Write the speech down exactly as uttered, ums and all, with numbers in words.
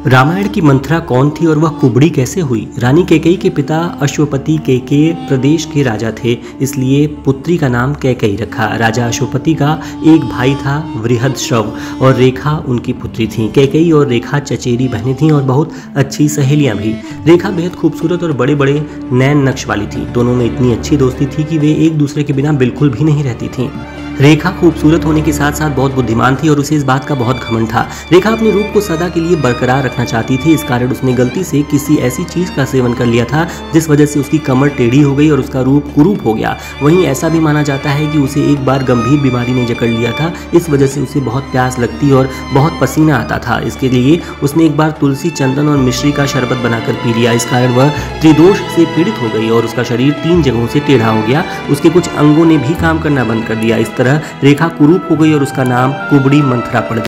रामायण की मंथरा कौन थी और वह कुबड़ी कैसे हुई? रानी कैकेयी के पिता अश्वपति कैकेय प्रदेश के राजा थे, इसलिए पुत्री का नाम कैकेयी रखा। राजा अश्वपति का एक भाई था बृहदश्रव और रेखा उनकी पुत्री थी। कैकेयी और रेखा चचेरी बहनें थीं और बहुत अच्छी सहेलियां भी। रेखा बेहद खूबसूरत और बड़े बड़े नैन नक्श वाली थी। दोनों में इतनी अच्छी दोस्ती थी कि वे एक दूसरे के बिना बिल्कुल भी नहीं रहती थीं। रेखा खूबसूरत होने के साथ साथ बहुत बुद्धिमान थी और उसे इस बात का बहुत घमंड था। रेखा अपने रूप को सदा के लिए बरकरार रखना चाहती थी। इस कारण उसने गलती से किसी ऐसी चीज का सेवन कर लिया था जिस वजह से उसकी कमर टेढ़ी हो गई और उसका रूप कुरूप हो गया। वहीं ऐसा भी माना जाता है कि उसे एक बार गंभीर बीमारी ने जकड़ लिया था। इस वजह से उसे बहुत प्यास लगती और बहुत पसीना आता था। इसके लिए उसने एक बार तुलसी, चंदन और मिश्री का शरबत बनाकर पी लिया। इस कारण वह त्रिदोष से पीड़ित हो गई और उसका शरीर तीन जगहों से टेढ़ा हो गया। उसके कुछ अंगों ने भी काम करना बंद कर दिया। इस तरह रेखा कुरूप हो गई और उसका नाम कुबड़ी मंथरा पड़ गया।